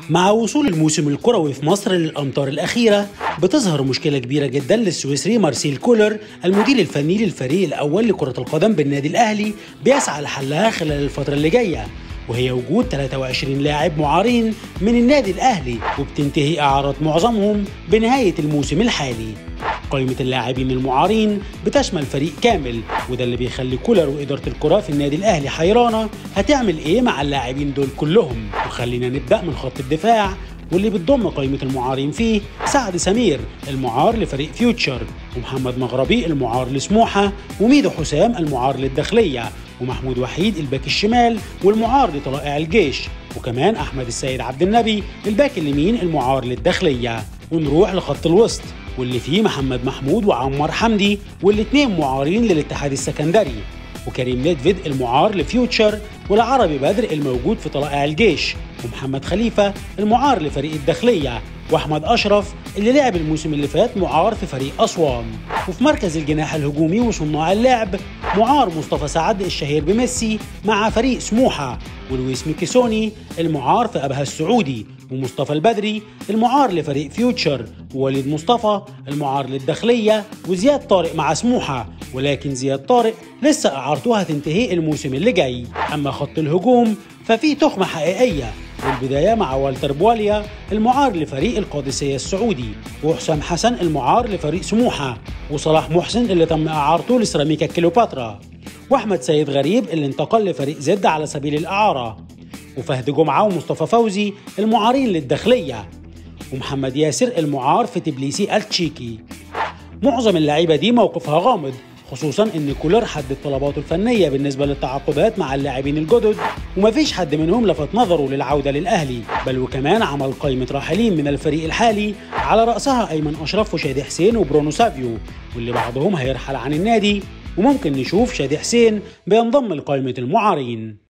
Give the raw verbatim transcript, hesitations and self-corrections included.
مع وصول الموسم الكروي في مصر للأمطار الأخيرة بتظهر مشكلة كبيرة جدا للسويسري مارسيل كولر المدير الفني للفريق الأول لكرة القدم بالنادي الأهلي بيسعى لحلها خلال الفترة اللي جاية، وهي وجود ثلاثة وعشرين لاعب معارين من النادي الأهلي، وبتنتهي إعارات معظمهم بنهاية الموسم الحالي. قائمة اللاعبين المعارين بتشمل فريق كامل، وده اللي بيخلي كولر وإدارة الكرة في النادي الأهلي حيرانة هتعمل إيه مع اللاعبين دول كلهم. وخلينا نبدأ من خط الدفاع، واللي بتضم قائمة المعارين فيه سعد سمير المعار لفريق فيوتشر، ومحمد مغربي المعار لسموحة، وميدو حسام المعار للداخلية، ومحمود وحيد الباك الشمال والمعار لطلائع الجيش، وكمان أحمد السيد عبد النبي الباك اليمين المعار للداخلية. ونروح لخط الوسط، واللي فيه محمد محمود وعمار حمدي، والاثنين معارين للاتحاد السكندري، وكريم نيدفيد المعار لفيوتشر، والعربي بدر الموجود في طلائع الجيش، ومحمد خليفة المعار لفريق الداخلية، واحمد اشرف اللي لعب الموسم اللي فات معار في فريق اسوان. وفي مركز الجناح الهجومي وصناع اللعب معار مصطفى سعد الشهير بميسي مع فريق سموحة، ولويس ميكيسوني المعار في ابها السعودي، ومصطفى البدري المعار لفريق فيوتشر، ووليد مصطفى المعار للداخلية، وزياد طارق مع سموحة، ولكن زياد طارق لسه اعارته هتنتهي الموسم اللي جاي. اما خط الهجوم ففي تخمة حقيقية، والبداية مع والتر بواليا المعار لفريق القادسية السعودي، وحسام حسن المعار لفريق سموحة، وصلاح محسن اللي تم إعارته لسيراميكا كليوباترا، وأحمد سيد غريب اللي انتقل لفريق زد على سبيل الإعارة، وفهد جمعة ومصطفى فوزي المعارين للداخلية، ومحمد ياسر المعار في تبليسي التشيكي. معظم اللعيبة دي موقفها غامض، خصوصا ان كولر حدد طلباته الفنيه بالنسبه للتعاقدات مع اللاعبين الجدد، ومفيش حد منهم لفت نظره للعوده للاهلي، بل وكمان عمل قائمه راحلين من الفريق الحالي على راسها ايمن اشرف وشادي حسين وبرونو سافيو، واللي بعضهم هيرحل عن النادي، وممكن نشوف شادي حسين بينضم لقائمه المعارين.